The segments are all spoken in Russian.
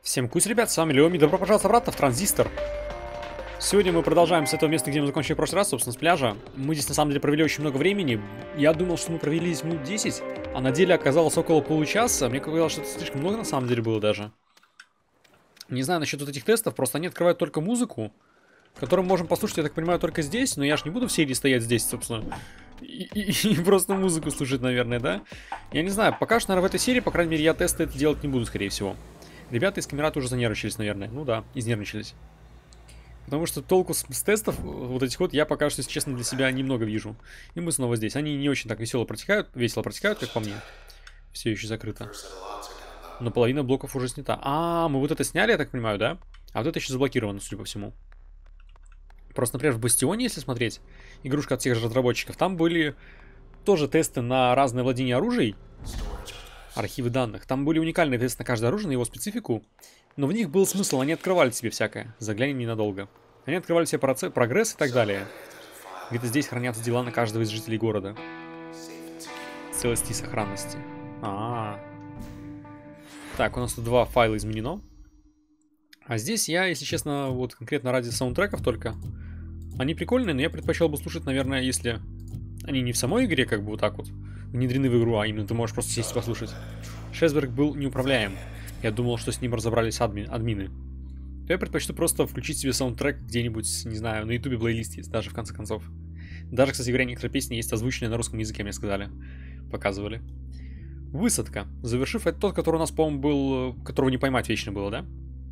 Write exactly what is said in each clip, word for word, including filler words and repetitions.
Всем кусь, ребят, с вами Леоми, добро пожаловать обратно в Транзистор. Сегодня мы продолжаем с этого места, где мы закончили в прошлый раз, собственно, с пляжа. Мы здесь на самом деле провели очень много времени. Я думал, что мы провели здесь минут десять, а на деле оказалось около получаса. Мне казалось, что это слишком много на самом деле было даже. Не знаю насчет вот этих тестов, просто они открывают только музыку, которую мы можем послушать, я так понимаю, только здесь. Но я ж не буду в серии стоять здесь, собственно, и, и, и просто музыку слушать, наверное, да? Я не знаю, пока что, наверное, в этой серии, по крайней мере, я тесты это делать не буду, скорее всего. Ребята из камерата уже занервничались, наверное. Ну да, изнервничались. Потому что толку с, с тестов вот этих вот я пока что, если честно, для себя немного вижу. И мы снова здесь. Они не очень так весело протекают, весело протекают, как по мне. Все еще закрыто. Но половина блоков уже снята. А, мы вот это сняли, я так понимаю, да? А вот это еще заблокировано, судя по всему. Просто, например, в Бастионе, если смотреть, игрушка от тех же разработчиков, там были тоже тесты на разное владение оружием. Архивы данных. Там были уникальные тесты на каждое оружие, на его специфику. Но в них был смысл, они открывали себе всякое. Заглянем ненадолго. Они открывали себе процесс, прогресс и так далее. Где-то здесь хранятся дела на каждого из жителей города. Целости и сохранности. А, -а, а. Так, у нас тут два файла изменено. А здесь я, если честно, вот конкретно ради саундтреков только. Они прикольные, но я предпочел бы слушать, наверное, если они не в самой игре, как бы вот так вот внедрены в игру, а именно ты можешь просто сесть и послушать. Шесберг был неуправляем. Я думал, что с ним разобрались адми админы. То я предпочту просто включить себе саундтрек где-нибудь, не знаю, на ютубе плейлист есть, даже в конце концов. Даже, кстати говоря, некоторые песни есть озвученные на русском языке, мне сказали. Показывали. Высадка. Завершив, это тот, который у нас, по-моему, был... Которого не поймать вечно было, да?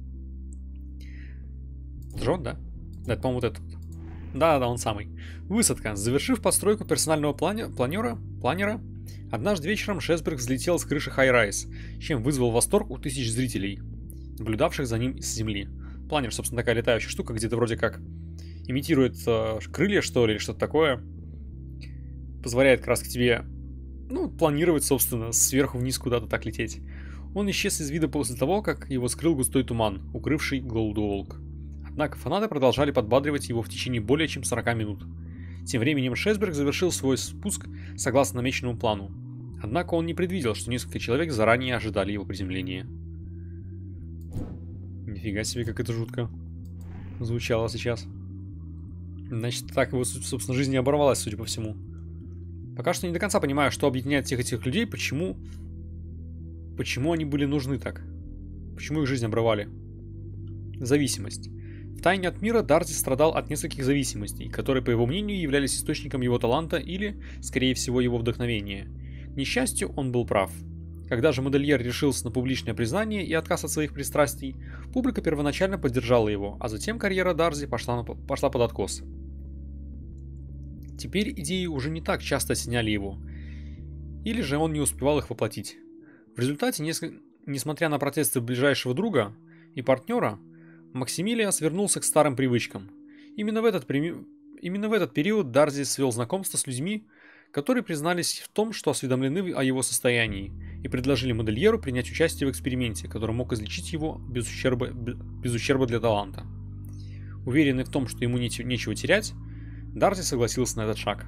Это же он, да? Да, это, по-моему, вот этот. Да, да, он самый. Высадка. Завершив постройку персонального плани... планера... планера, однажды вечером Шесберг взлетел с крыши High-Rise, чем вызвал восторг у тысяч зрителей, наблюдавших за ним с земли. Планер, собственно, такая летающая штука, где-то вроде как имитирует э, крылья, что ли, или что-то такое. Позволяет как раз к тебе, ну, планировать, собственно, сверху вниз куда-то так лететь. Он исчез из вида после того, как его скрыл густой туман, укрывший Голдуолк. Однако фанаты продолжали подбадривать его в течение более чем сорока минут. Тем временем Шесберг завершил свой спуск согласно намеченному плану. Однако он не предвидел, что несколько человек заранее ожидали его приземления. Нифига себе, как это жутко звучало сейчас. Значит, так его, собственно, жизнь не оборвалась, судя по всему. Пока что не до конца понимаю, что объединяет всех этих людей, почему... Почему они были нужны так? Почему их жизнь обрывали? Зависимость. Втайне от мира Дарзи страдал от нескольких зависимостей, которые, по его мнению, являлись источником его таланта или, скорее всего, его вдохновения. К несчастью, он был прав. Когда же модельер решился на публичное признание и отказ от своих пристрастий, публика первоначально поддержала его, а затем карьера Дарзи пошла, на, пошла под откос. Теперь идеи уже не так часто осеняли его, или же он не успевал их воплотить. В результате, несколько... несмотря на протесты ближайшего друга и партнера, Максимилиас вернулся к старым привычкам. Именно в этот, при... Именно в этот период Дарзи свел знакомство с людьми, которые признались в том, что осведомлены о его состоянии, и предложили модельеру принять участие в эксперименте, который мог излечить его без ущерба, без ущерба для таланта. Уверенный в том, что ему не... нечего терять, Дарзи согласился на этот шаг.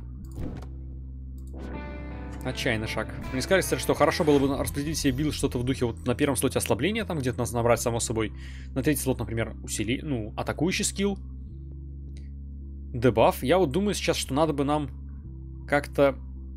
Отчаянный шаг. Мне сказали, что хорошо было бы распределить себе билд что-то в духе вот на первом слоте ослабления, там где-то нас набрать само собой. На третий слот, например, усили... ну, атакующий скилл. Дебаф. Я вот думаю сейчас, что надо бы нам как-то...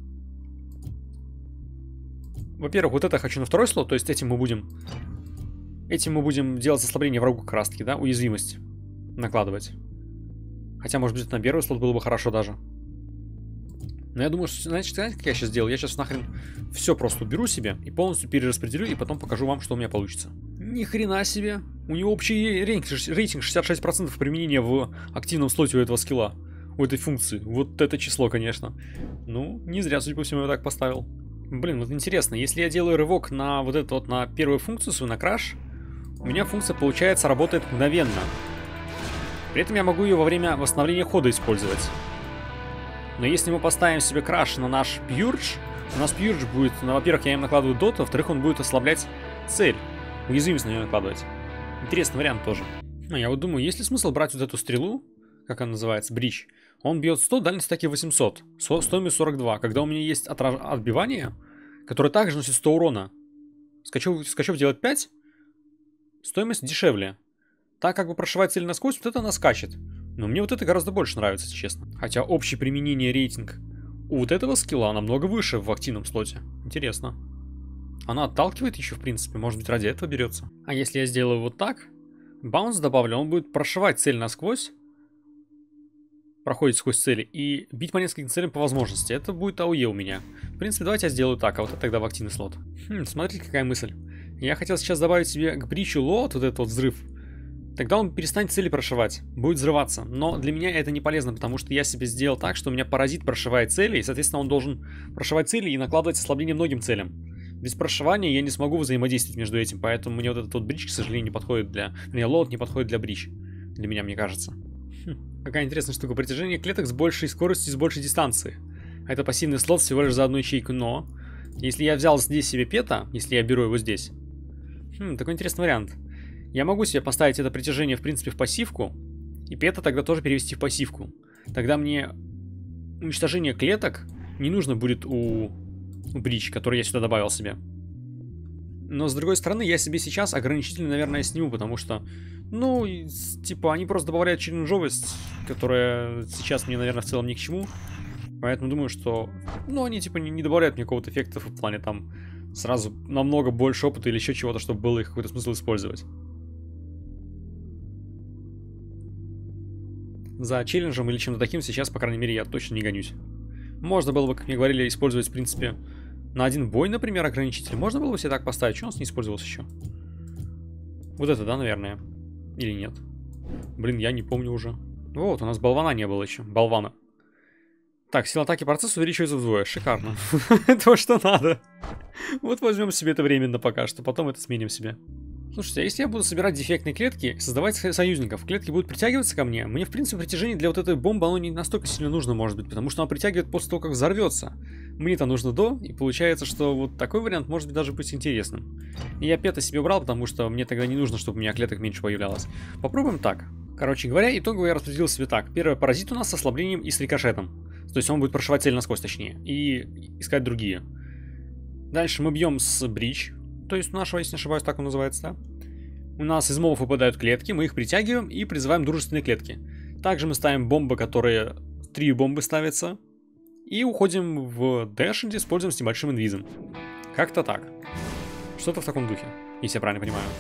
Во-первых, вот это хочу на второй слот, то есть этим мы будем... Этим мы будем делать ослабление врагу как раз таки, да, уязвимость накладывать. Хотя, может быть, на первый слот было бы хорошо даже. Но я думаю, что, знаете, знаете, как я сейчас сделаю? Я сейчас нахрен все просто уберу себе и полностью перераспределю, и потом покажу вам, что у меня получится. Ни хрена себе. У него общий рейтинг, рейтинг шестьдесят шесть процентов применения в активном слоте у этого скилла. У этой функции. Вот это число, конечно. Ну, не зря, судя по всему, я так поставил. Блин, вот интересно, если я делаю рывок на вот это вот, на первую функцию свою, на краш, у меня функция, получается, работает мгновенно. При этом я могу ее во время восстановления хода использовать. Но если мы поставим себе краш на наш пьюрдж, у нас пьюрдж будет, ну, во-первых, я им накладываю дот, во-вторых, он будет ослаблять цель. Уязвимость на нее накладывать. Интересный вариант тоже. Ну, я вот думаю, есть ли смысл брать вот эту стрелу, как она называется, бридж. Он бьет сто, дальность атаки восемьсот, стоимость сорок два. Когда у меня есть отраж... отбивание, которое также носит сто урона. Скачев, скачев делать пять, Стоимость дешевле. Так как бы прошивать цель насквозь, вот это она скачет. Но мне вот это гораздо больше нравится, если честно. Хотя общее применение рейтинг у вот этого скилла намного выше в активном слоте. Интересно. Она отталкивает еще, в принципе. Может быть, ради этого берется. А если я сделаю вот так, баунс добавлю, он будет прошивать цель насквозь. Проходит сквозь цели и бить по нескольким целям по возможности. Это будет АОЕ у меня. В принципе, давайте я сделаю так, а вот это тогда в активный слот. Хм, смотрите, какая мысль. Я хотел сейчас добавить себе к бричу лот вот этот вот взрыв. Тогда он перестанет цели прошивать, будет взрываться. Но для меня это не полезно, потому что я себе сделал так, что у меня паразит прошивает цели, и, соответственно, он должен прошивать цели и накладывать ослабление многим целям. Без прошивания я не смогу взаимодействовать между этим, поэтому мне вот этот вот брич, к сожалению, не подходит для... Мне лот не подходит для брич. Для меня, мне кажется. Хм, какая интересная штука. Притяжение клеток с большей скоростью и с большей дистанции. Это пассивный слот всего лишь за одну ячейку, но... Если я взял здесь себе пета, если я беру его здесь... Хм, такой интересный вариант. Я могу себе поставить это притяжение, в принципе, в пассивку, и пета тогда тоже перевести в пассивку. Тогда мне уничтожение клеток не нужно будет у, у брич, который я сюда добавил себе. Но, с другой стороны, я себе сейчас ограничительно, наверное, сниму, потому что, ну, типа, они просто добавляют челленджовость, которая сейчас мне, наверное, в целом ни к чему. Поэтому думаю, что, ну, они, типа, не, не добавляют мне какого-то эффекта в плане, там, сразу намного больше опыта или еще чего-то, чтобы было их какой-то смысл использовать. За челленджем или чем-то таким сейчас, по крайней мере, я точно не гонюсь. Можно было бы, как мне говорили, использовать, в принципе, на один бой, например, ограничитель. Можно было бы себе так поставить. Что у нас не использовалось еще? Вот это, да, наверное? Или нет? Блин, я не помню уже. Вот, у нас болвана не было еще. Болвана. Так, сила атаки процесса увеличивается вдвое. Шикарно. То, что надо. Вот возьмем себе это временно пока что. Потом это сменим себе. Слушайте, а если я буду собирать дефектные клетки, создавать союзников, клетки будут притягиваться ко мне, мне, в принципе, притяжение для вот этой бомбы, оно не настолько сильно нужно, может быть, потому что оно притягивает после того, как взорвется. Мне-то нужно до, и получается, что вот такой вариант может быть даже быть интересным. И я пета себе брал, потому что мне тогда не нужно, чтобы у меня клеток меньше появлялось. Попробуем так. Короче говоря, итогово я распределил себе так. Первый паразит у нас с ослаблением и с рикошетом. То есть он будет прошивать цель насквозь, точнее, и искать другие. Дальше мы бьем с брич. То есть у нашего, если не ошибаюсь, так он называется, да? У нас из мобов выпадают клетки, мы их притягиваем и призываем дружественные клетки. Также мы ставим бомбы, которые... Три бомбы ставятся. И уходим в дэш, где используем с небольшим инвизом. Как-то так. Что-то в таком духе, если я правильно понимаю.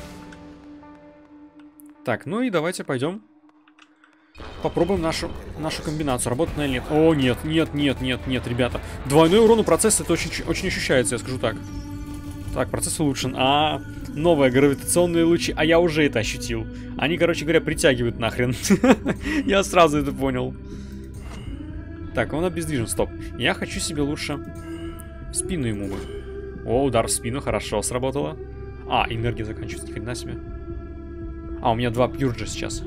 Так, ну и давайте пойдем. Попробуем нашу, нашу комбинацию. Работает она или нет? О, нет, нет, нет, нет, нет, ребята. Двойной урон у процесса, это очень, очень ощущается, я скажу так. Так, процесс улучшен. А, новые гравитационные лучи. А я уже это ощутил. Они, короче говоря, притягивают нахрен. Я сразу это понял. Так, он обездвижен, стоп. Я хочу себе лучше в спину ему бы. О, удар в спину, хорошо сработало. А, энергия заканчивается, ни хрена себе. А, у меня два пьюрджа сейчас.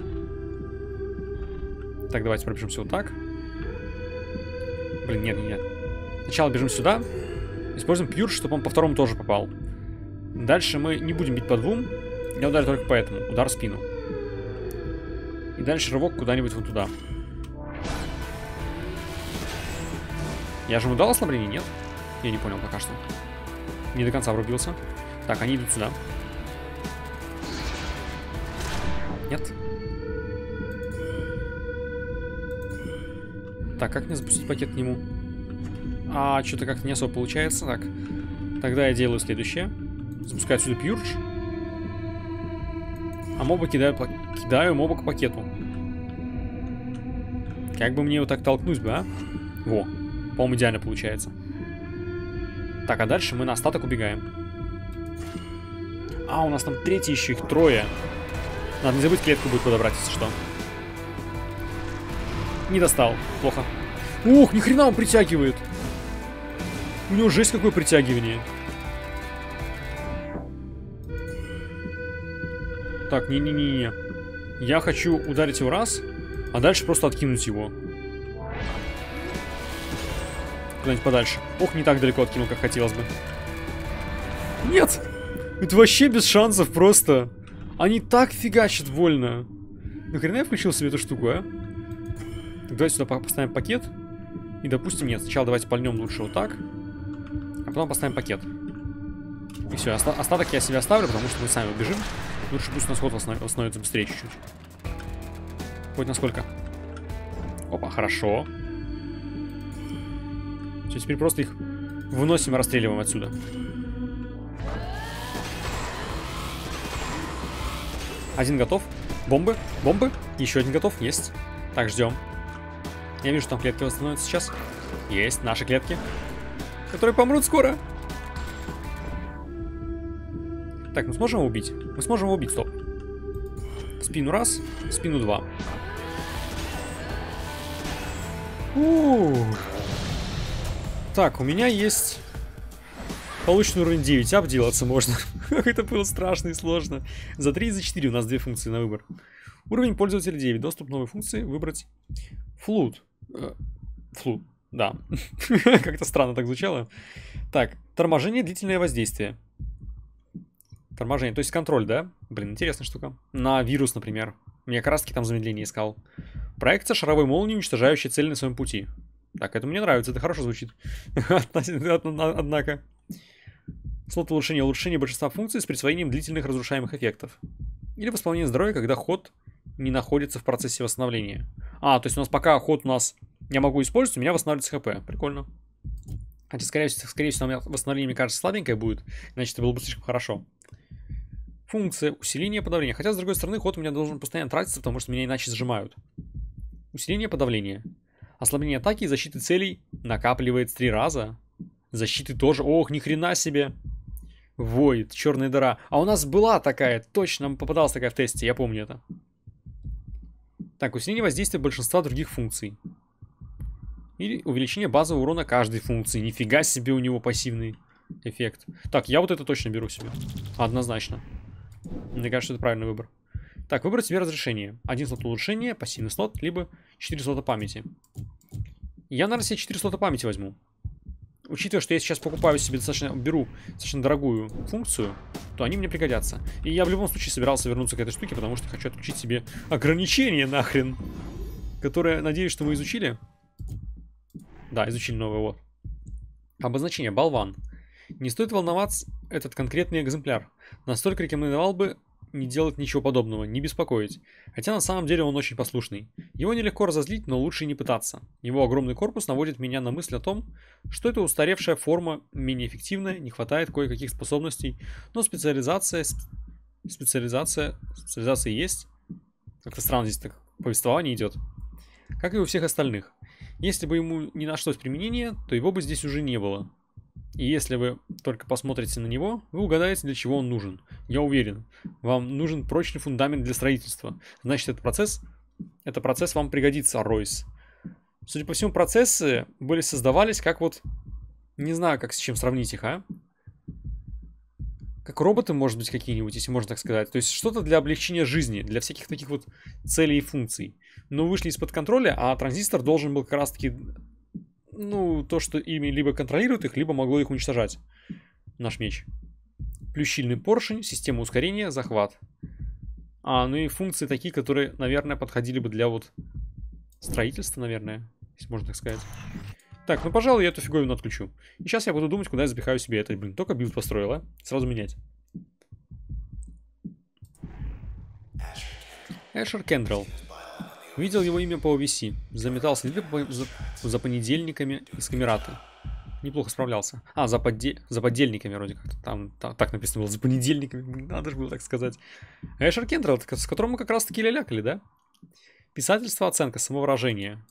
Так, давайте пробежимся вот так. Блин, нет, нет. Сначала бежим сюда. Используем пьюрдж, чтобы он по второму тоже попал. Дальше мы не будем бить по двум. Я ударю только по этому. Удар в спину. И дальше рывок куда-нибудь вот туда. Я же ему дал ослабление? Нет? Я не понял пока что. Не до конца врубился. Так, они идут сюда. Нет. Так, как мне запустить пакет к нему? А, что-то как-то не особо получается. Так, тогда я делаю следующее. Запускаю отсюда пьюрдж. А моба кидаю, кидаю моба к пакету. Как бы мне его так толкнуть бы, а? Во, по-моему, идеально получается. Так, а дальше мы на остаток убегаем. А, у нас там третий еще, их трое. Надо не забыть клетку будет подобрать, если что. Не достал, плохо. Ух, ни хрена он притягивает. У него жесть какое притягивание. Так, не-не-не-не. Я хочу ударить его раз, а дальше просто откинуть его. Куда-нибудь подальше. Ох, не так далеко откинул, как хотелось бы. Нет! Это вообще без шансов просто. Они так фигачат вольно. Нахрена я включил себе эту штуку, а? Так, давайте сюда поставим пакет. И, допустим, нет. Сначала давайте пальнем лучше вот так. А потом поставим пакет. И все, оста остаток я себе оставлю, потому что мы сами убежим. Лучше пусть у нас ход восстановится быстрее чуть-чуть. Хоть насколько. Опа, хорошо. Все, теперь просто их выносим и расстреливаем отсюда. Один готов. Бомбы, бомбы. Еще один готов, есть. Так, ждем. Я вижу, там клетки восстановятся сейчас. Есть, наши клетки, которые помрут скоро. Так, мы сможем его убить? Мы сможем его убить, стоп. В спину раз, в спину два. Ух. Так, у меня есть полученный уровень девять, обделаться можно. Как это было страшно и сложно. За три и за четыре у нас две функции на выбор. Уровень пользователя девять. Доступ к новой функции. Выбрать флут. Флут, да. Как-то странно так звучало. Так, торможение, длительное воздействие. Торможение, то есть контроль, да? Блин, интересная штука. На вирус, например. Я как раз таки там замедление искал. Проекция шаровой молнии, уничтожающая цель на своем пути. Так, это мне нравится, это хорошо звучит. Однако. Слот улучшения. Улучшение большинства функций с присвоением длительных разрушаемых эффектов. Или восполнение здоровья, когда ход не находится в процессе восстановления. А, то есть у нас пока ход у нас я могу использовать, у меня восстанавливается хп. Прикольно. Хотя, скорее всего, скорее всего, у меня восстановление, мне кажется, слабенькое будет. Значит, это было бы слишком хорошо. Функция усиления подавления. Хотя, с другой стороны, ход у меня должен постоянно тратиться, потому что меня иначе сжимают. Усиление подавления. Ослабление атаки и защиты целей накапливается три раза. Защиты тоже. Ох, ни хрена себе. Void, черная дыра. А у нас была такая, точно, нам попадалась такая в тесте, я помню это. Так, усиление воздействия большинства других функций. Или увеличение базового урона каждой функции. Нифига себе у него пассивный эффект. Так, я вот это точно беру себе. Однозначно. Мне кажется, это правильный выбор. Так, выбрать себе разрешение. Один слот улучшения, пассивный слот, либо четыре слота памяти. Я, наверное, себе четыре слота памяти возьму. Учитывая, что я сейчас покупаю себе достаточно, беру достаточно дорогую функцию, то они мне пригодятся. И я в любом случае собирался вернуться к этой штуке, потому что хочу отключить себе ограничение нахрен. Которое, надеюсь, что мы изучили. Да, изучили новое, вот. Обозначение, болван. Не стоит волноваться этот конкретный экземпляр. Настолько рекомендовал бы не делать ничего подобного, не беспокоить. Хотя на самом деле он очень послушный. Его нелегко разозлить, но лучше не пытаться. Его огромный корпус наводит меня на мысль о том, что это устаревшая форма, менее эффективная, не хватает кое-каких способностей, но специализация, специализация, специализация есть. Как-то странно здесь так повествование идет. Как и у всех остальных. Если бы ему не нашлось применения, то его бы здесь уже не было. И если вы только посмотрите на него, вы угадаете, для чего он нужен. Я уверен, вам нужен прочный фундамент для строительства. Значит, этот процесс, это процесс вам пригодится, Ройс. Судя по всему, процессы были создавались как вот, не знаю, как с чем сравнить их, а? Как роботы, может быть, какие-нибудь, если можно так сказать. То есть что-то для облегчения жизни, для всяких таких вот целей и функций. Но вышли из-под контроля, а транзистор должен был как раз-таки... Ну, то, что ими либо контролирует их, либо могло их уничтожать. Наш меч. Плюс щильный поршень, система ускорения, захват. А, ну и функции такие, которые, наверное, подходили бы для вот строительства, наверное, если можно так сказать. Так, ну, пожалуй, я эту фиговину отключу. И сейчас я буду думать, куда я запихаю себе это. Блин, только билд построила. Сразу менять. Эшер Кендрелл. Увидел его имя по о ви си. Заметал следы по, за, за понедельниками из камераты. Неплохо справлялся. А, за, подде, за поддельниками вроде как-то. Там, там так написано было. За понедельниками. Надо же было так сказать. Эшер Кендрелл, с которым мы как раз-таки лялякали, да? Писательство, оценка, самовыражение.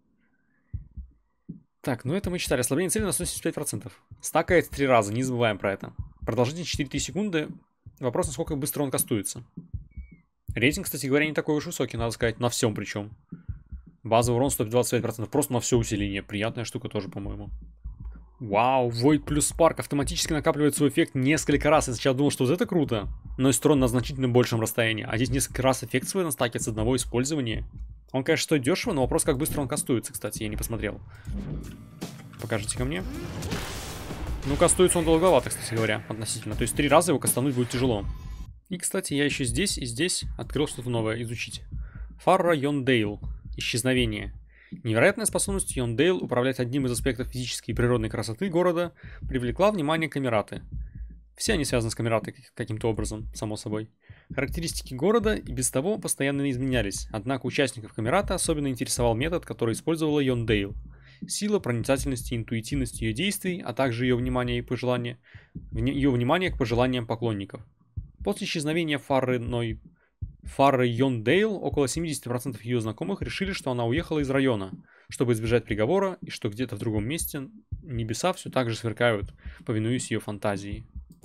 Так, ну это мы читали. Ослабление цели на сто семьдесят пять процентов. Стакает три раза, не забываем про это. Продолжительность четыре тысячи секунды. Вопрос, насколько быстро он кастуется. Рейтинг, кстати говоря, не такой уж высокий, надо сказать, на всем причем. Базовый урон сто двадцать пять процентов, просто на все усиление. Приятная штука тоже, по-моему. Вау, Void плюс Spark автоматически накапливает свой эффект несколько раз. Я сначала думал, что вот это круто, но из сторон на значительно большем расстоянии. А здесь несколько раз эффект свой настакивает с одного использования. Он, конечно, стоит дешево, но вопрос, как быстро он кастуется, кстати, я не посмотрел. Покажите ко мне. Ну, кастуется он долговато, кстати говоря, относительно. То есть три раза его кастануть будет тяжело. И, кстати, я еще здесь и здесь открыл что-то новое изучить. Фарра Йондейл. Исчезновение. Невероятная способность Йондейл управлять одним из аспектов физической и природной красоты города привлекла внимание Камераты. Все они связаны с Камератой каким-то образом, само собой. Характеристики города и без того постоянно не изменялись, однако участников Камерата особенно интересовал метод, который использовала Йондейл. Сила, проницательность и интуитивность ее действий, а также ее внимание и пожелания, ее внимание к пожеланиям поклонников. После исчезновения Фары, Ной... Фары Йондейл около семьдесят процентов ее знакомых решили, что она уехала из района, чтобы избежать приговора, и что где-то в другом месте небеса все так же сверкают, повинуясь ее фантазии.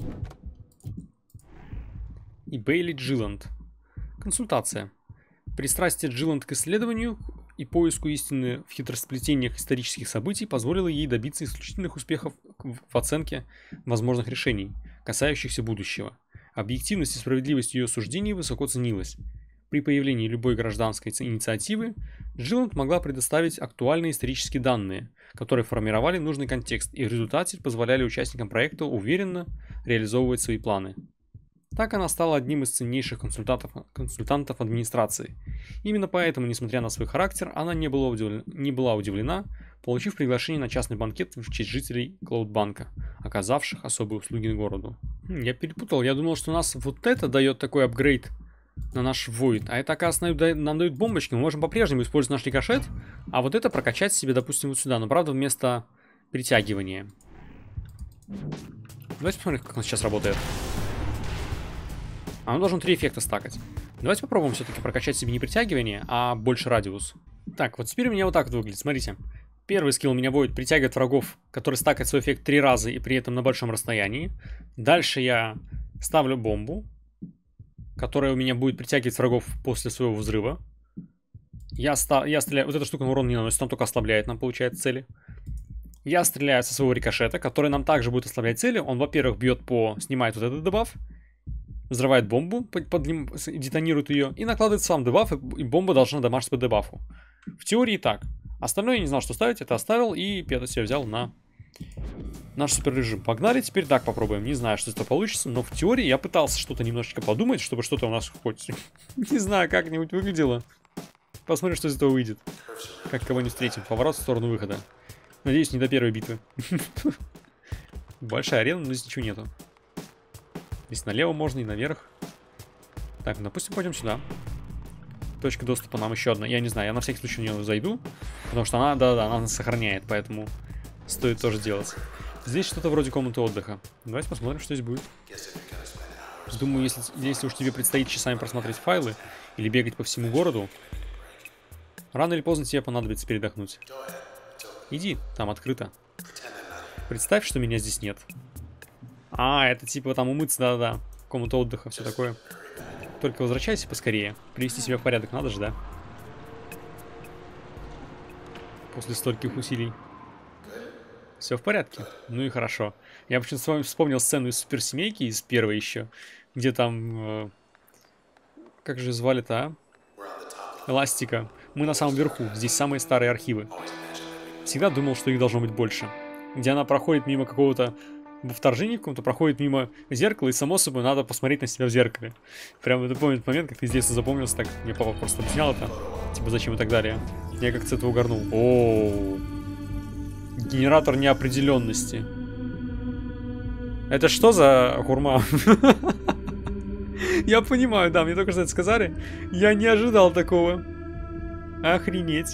И Бейли Джиланд. Консультация. Пристрастие Джиланд к исследованию и поиску истины в хитросплетениях исторических событий позволило ей добиться исключительных успехов в оценке возможных решений, касающихся будущего. Объективность и справедливость ее суждений высоко ценилась. При появлении любой гражданской инициативы Джиланд могла предоставить актуальные исторические данные, которые формировали нужный контекст и в результате позволяли участникам проекта уверенно реализовывать свои планы. Так она стала одним из ценнейших консультантов, консультантов администрации. Именно поэтому, несмотря на свой характер, она не была, удивлена, не была удивлена, получив приглашение на частный банкет в честь жителей Клоудбанка, оказавших особые услуги городу. Я перепутал, я думал, что у нас вот это дает такой апгрейд на наш Void, а это, оказывается, нам дают бомбочки, мы можем по-прежнему использовать наш рикошет, а вот это прокачать себе, допустим, вот сюда, но правда вместо притягивания. Давайте посмотрим, как он сейчас работает. А он должен три эффекта стакать. Давайте попробуем все-таки прокачать себе не притягивание, а больше радиус. Так, вот теперь у меня вот так вот выглядит, смотрите. Первый скилл у меня будет притягивать врагов, который стакает свой эффект три раза и при этом на большом расстоянии. Дальше я ставлю бомбу, которая у меня будет притягивать врагов после своего взрыва. Я, ста я стреляю, вот эта штука урон не наносит, он только ослабляет нам, получается, цели. Я стреляю со своего рикошета, который нам также будет ослаблять цели. Он, во-первых, бьет по... снимает вот этот дебаф, взрывает бомбу, под, под ним, детонирует ее и накладывает сам дебаф, и бомба должна дамажить по дебафу. В теории так. Остальное я не знал, что ставить, это оставил, и это себе взял на наш супер режим. Погнали, теперь так попробуем. Не знаю, что это получится, но в теории я пытался что-то немножечко подумать, чтобы что-то у нас хоть, не знаю, как-нибудь выглядело. Посмотрим, что из этого выйдет. Как кого-нибудь встретим. Поворот в сторону выхода. Надеюсь, не до первой битвы. Большая арена, но здесь ничего нету. Здесь налево можно и наверх. Так, ну, допустим, пойдем сюда. Точка доступа нам еще одна. Я не знаю, я на всякий случай в нее зайду. Потому что она, да-да, она нас сохраняет, поэтому стоит тоже делать. Здесь что-то вроде комнаты отдыха. Давайте посмотрим, что здесь будет. Думаю, если, если уж тебе предстоит часами просмотреть файлы или бегать по всему городу, рано или поздно тебе понадобится передохнуть. Иди, там открыто. Представь, что меня здесь нет. А, это типа там умыться, да-да, комната отдыха, все такое. Только возвращайся поскорее. Привести себя в порядок надо же, да? После стольких усилий. Все в порядке. Ну и хорошо. Я почему-то вспомнил сцену из суперсемейки, из первой еще, где там... Э, как же звали-то, а? Эластика. Мы на самом верху. Здесь самые старые архивы. Всегда думал, что их должно быть больше. Где она проходит мимо какого-то... Во вторжении в каком-то проходит мимо зеркала, и само собой надо посмотреть на себя в зеркале. Прям это помнит момент, как ты здесь запомнился, так мне папа просто объяснял это. Типа зачем и так далее. Я как-то с этого угорнул. О, генератор неопределенности. Это что за хурма? Я понимаю, да, мне только что это сказали. Я не ожидал такого. Охренеть.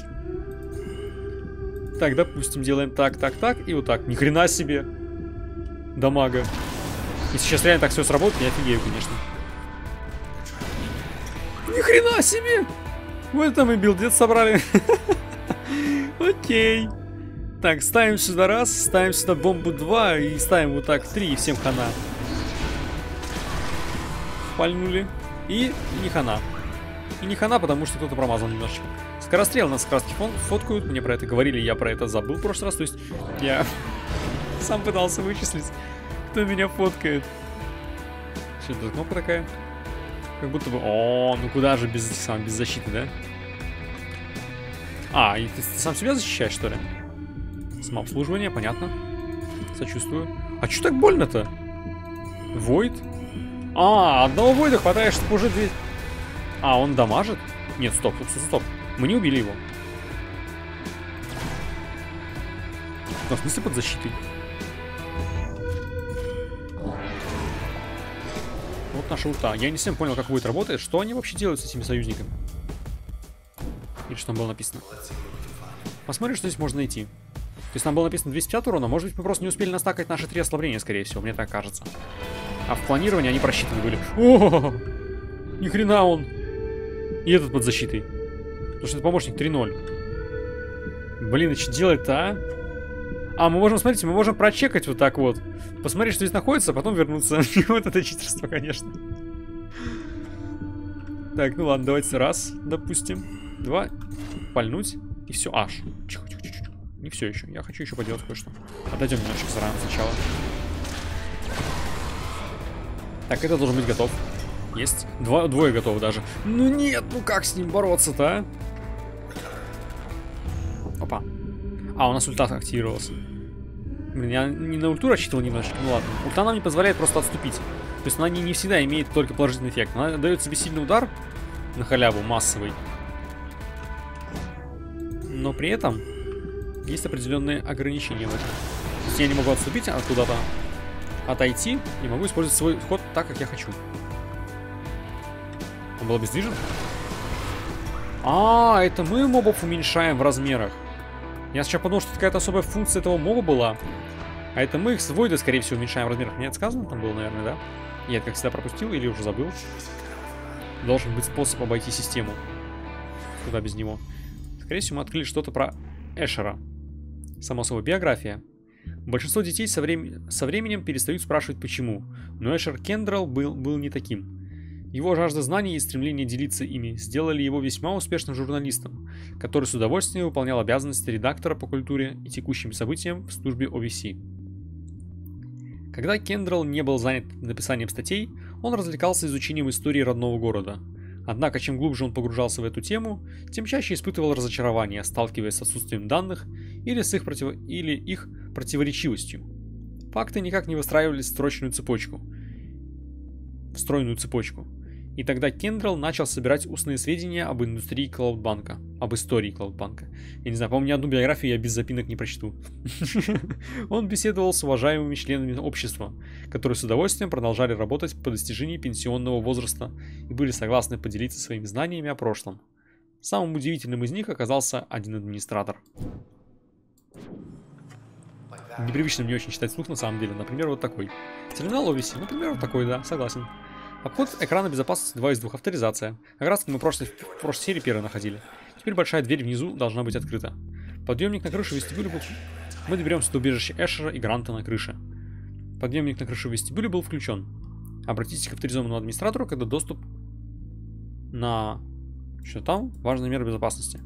Так, допустим, делаем так, так, так и вот так. Ни хрена себе. Дамага. Если сейчас реально так все сработает, я офигею, конечно. Ни хрена себе! Вот это мы билдец собрали. Окей. Так, ставим сюда раз, ставим сюда бомбу два и ставим вот так три, и всем хана. Пальнули. И не хана. И не хана, потому что кто-то промазал немножечко. Скорострел нас краски фоткают, мне про это говорили, я про это забыл в прошлый раз, то есть я сам пытался вычислить, кто меня фоткает. Что это за кнопка такая? Как будто бы... О, ну куда же без, сам, без защиты, да? А, и ты, ты сам себя защищаешь, что ли? Самообслуживание, понятно. Сочувствую. А чё так больно-то? Void? А, одного Void хватает, чтобы уже две... А, он дамажит? Нет, стоп, стоп, стоп, стоп. Мы не убили его. Но в смысле под защитой? Вот наша ульта. Я не совсем понял, как будет работать. Что они вообще делают с этими союзниками? Или что там было написано? Посмотрим, что здесь можно найти. То есть нам было написано двести пятьдесят урона. Может быть, мы просто не успели настакать наши три ослабления, скорее всего. Мне так кажется. А в планировании они просчитаны были. О, ни хрена он. И этот под защитой. Потому что это помощник три ноль. Блин, и что делать-то, а? А, мы можем, смотрите, мы можем прочекать вот так вот. Посмотреть, что здесь находится, а потом вернуться. Вот это читерство, конечно. Так, ну ладно, давайте раз, допустим. Два. Пальнуть. И все. Аж. Тихо, тихо, тихо. Не все еще. Я хочу еще поделать кое-что. Отойдем немножечко зарано сначала. Так, это должен быть готов. Есть. Два, двое готовы даже. Ну нет, ну как с ним бороться-то, а? Опа. А, у нас ульта активировался. Блин, я не на ульту рассчитывал немножечко. Ну ладно. Ульта нам не позволяет просто отступить. То есть она не, не всегда имеет только положительный эффект. Она дает себе сильный удар на халяву, массовый. Но при этом есть определенные ограничения в этом. То есть я не могу отступить, а куда-то отойти и могу использовать свой ход так, как я хочу. Он был обездвижен? А, это мы мобов уменьшаем в размерах. Я сначала подумал, что какая-то особая функция этого моба была. А это мы их с Войда, скорее всего, уменьшаем в размерах. Мне это сказано там было, наверное, да? Я это как всегда пропустил или уже забыл. Должен быть способ обойти систему. Куда без него? Скорее всего, мы открыли что-то про Эшера. Само собой, биография. Большинство детей со, врем... со временем перестают спрашивать, почему. Но Эшер Кендрелл был, был не таким. Его жажда знаний и стремление делиться ими сделали его весьма успешным журналистом, который с удовольствием выполнял обязанности редактора по культуре и текущим событиям в службе О Ви Си. Когда Кендрелл не был занят написанием статей, он развлекался изучением истории родного города. Однако, чем глубже он погружался в эту тему, тем чаще испытывал разочарование, сталкиваясь с отсутствием данных или с их, против... или их противоречивостью. Факты никак не выстраивались в стройную цепочку. В стройную цепочку. И тогда Кендрелл начал собирать устные сведения об индустрии Клаудбанка. Об истории Клаудбанка. Я не знаю, по-моему, ни одну биографию я без запинок не прочту. Он беседовал с уважаемыми членами общества, которые с удовольствием продолжали работать по достижении пенсионного возраста и были согласны поделиться своими знаниями о прошлом. Самым удивительным из них оказался один администратор. Непривычно мне очень читать вслух на самом деле. Например, вот такой. Терминал О Ви Си. Например, вот такой, да, согласен. Обход экрана безопасности два из двух. Авторизация. Как раз мы в прошлой, в прошлой серии первой находили. Теперь большая дверь внизу должна быть открыта. Подъемник на крыше вестибюля был... Мы доберемся до убежища Эшера и Гранта на крыше. Подъемник на крыше вестибюля был включен. Обратитесь к авторизованному администратору, когда доступ на... Что там? Важная мера безопасности.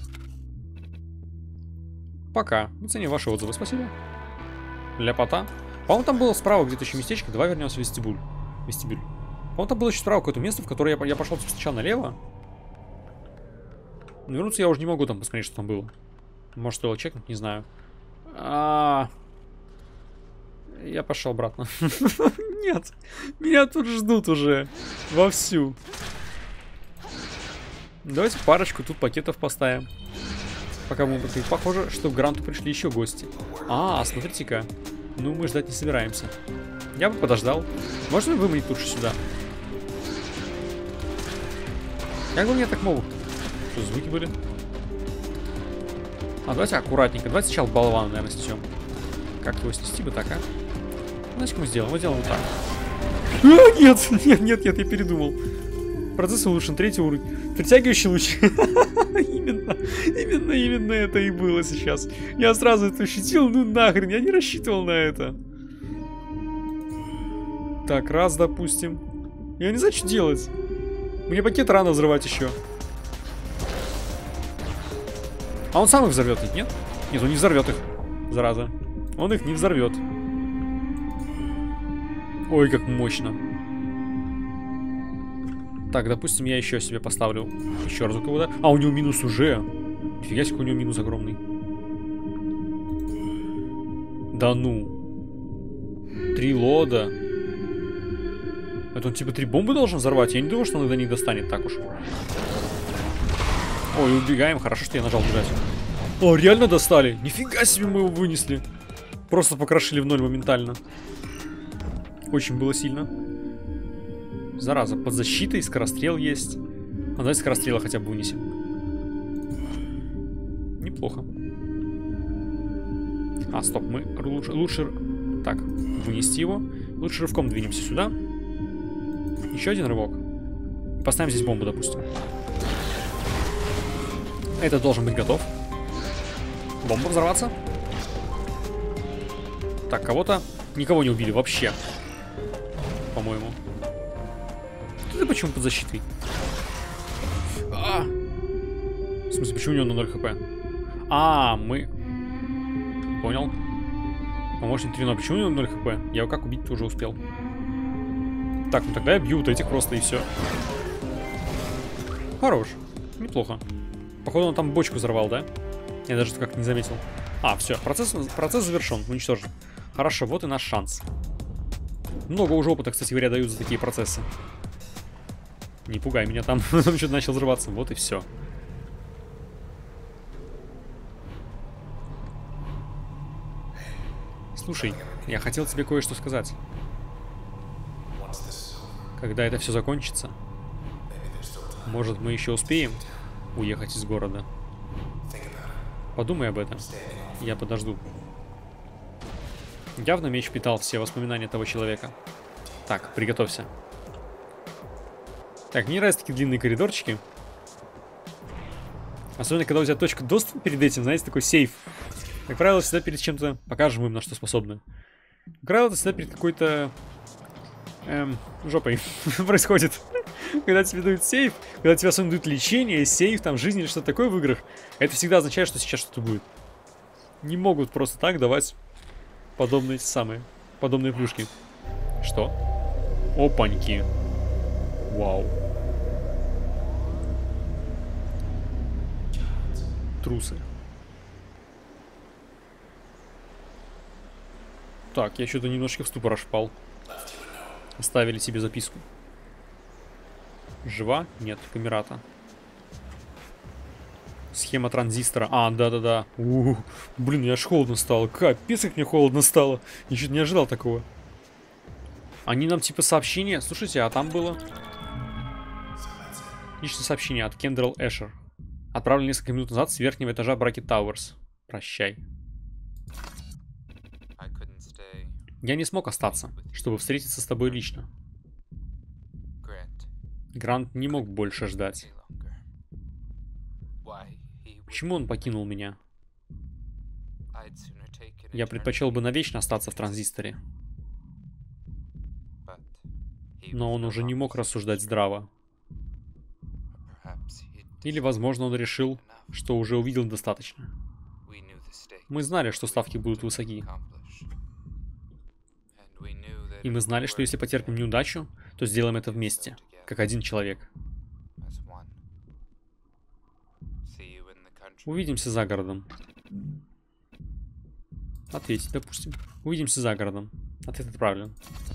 Пока. Мы ценим ваши отзывы. Спасибо. Ляпота. По-моему, там было справа где-то еще местечко. Давай вернемся в вестибюль. Вестибюль. По-моему, там было еще справа какое-то место, в которое я, я пошел сначала налево. Но вернуться я уже не могу там посмотреть, что там было. Может, стоило чекнуть, не знаю. А -а -а. Я пошел обратно. Нет, меня тут ждут уже вовсю. Давайте парочку тут пакетов поставим. Пока мы... Похоже, что к Гранту пришли еще гости. А, смотрите-ка. Ну, мы ждать не собираемся. Я бы подождал. Можно выманить лучше сюда? Как бы мне так могут? Что, звуки были? А, давайте аккуратненько. Давайте сначала болвана, наверное, снесем. Как его снести бы так, а? Знаете, как мы сделаем? Мы сделаем вот так. А, нет, нет, нет, нет, я передумал. Процесс улучшен. Третий уровень. Притягивающий луч. Именно, именно, именно это и было сейчас. Я сразу это ощутил, ну нахрен, я не рассчитывал на это. Так, раз, допустим. Я не знаю, что делать. Мне пакет рано взрывать еще. А он сам их взорвет, нет? Нет, он не взорвет их, зараза. Он их не взорвет. Ой, как мощно. Так, допустим, я еще себе поставлю еще раз у кого-то. А, у него минус уже. Нифига себе, у него минус огромный. Да ну. Три лода. Это он типа три бомбы должен взорвать? Я не думаю, что он до них достанет так уж. Ой, убегаем. Хорошо, что я нажал бежать. О, реально достали. Нифига себе, мы его вынесли. Просто покрошили в ноль моментально. Очень было сильно. Зараза, под защитой скорострел есть. Ну, давай скорострела хотя бы вынесем. Неплохо. А, стоп, мы лучше... лучше... Так, вынести его. Лучше рывком двинемся сюда. Еще один рывок. И поставим здесь бомбу, допустим. Это должен быть готов. Бомба взорваться. Так, кого-то... Никого не убили вообще. По-моему. Ты почему под защитой? А! В смысле, почему у него на ноль хп? А, мы... Понял. Помощник три ноль. Почему у него ноль хп? Я его как убить-то уже успел. Так, ну тогда я бью вот этих просто и все. Хорош. Неплохо. Походу он там бочку взорвал, да? Я даже как-то не заметил. А, все, процесс, процесс завершен, уничтожен. Хорошо, вот и наш шанс. Много уже опыта, кстати говоря, дают за такие процессы. Не пугай меня там, там что-то начал взрываться. Вот и все. Слушай, я хотел тебе кое-что сказать. Когда это все закончится, может, мы еще успеем уехать из города. Подумай об этом. Я подожду. Явно меч впитал все воспоминания того человека. Так, приготовься. Так, мне нравятся такие длинные коридорчики. Особенно, когда у тебя точка доступа перед этим, знаете, такой сейф. Как правило, всегда перед чем-то покажем им, на что способны. Как правило, это всегда перед какой-то... Эм, жопой происходит. Когда тебе дают сейф, когда тебе особенно дают лечение, сейф, там, жизнь или что-то такое в играх, это всегда означает, что сейчас что-то будет. Не могут просто так давать подобные самые, подобные плюшки. Что? Опаньки. Вау. Трусы. Так, я что-то немножко в ступор аж впал. Оставили себе записку. Жива? Нет, камерата. Схема транзистора. А, да-да-да. Блин, мне аж холодно стало. Капец, как мне холодно стало. Я чуть не ожидал такого. Они нам типа сообщение. Слушайте, а там было... Личное сообщение от Кендрел Эшер. Отправлено несколько минут назад с верхнего этажа Бракет Тауэрс. Прощай. Я не смог остаться, чтобы встретиться с тобой лично. Грант не мог больше ждать. Почему он покинул меня? Я предпочел бы навечно остаться в транзисторе. Но он уже не мог рассуждать здраво. Или, возможно, он решил, что уже увидел достаточно. Мы знали, что ставки будут высоки. И мы знали, что если потерпим неудачу, то сделаем это вместе, как один человек. Увидимся за городом. Ответить, допустим. Увидимся за городом. Ответ отправлен.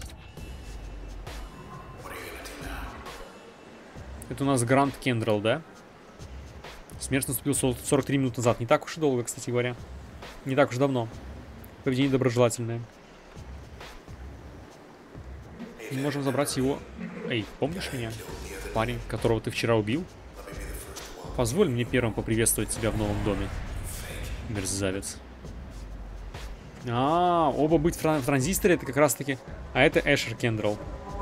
Это у нас Грант Кендрел, да? Смерть наступила сорок три минуты назад. Не так уж и долго, кстати говоря. Не так уж давно. Поведение доброжелательное. Мы можем забрать его... Эй, помнишь меня? Парень, которого ты вчера убил? Позволь мне первым поприветствовать тебя в новом доме. Мерзавец. А, оба быть в транзисторе, это как раз таки... А это Эшер Кендрел.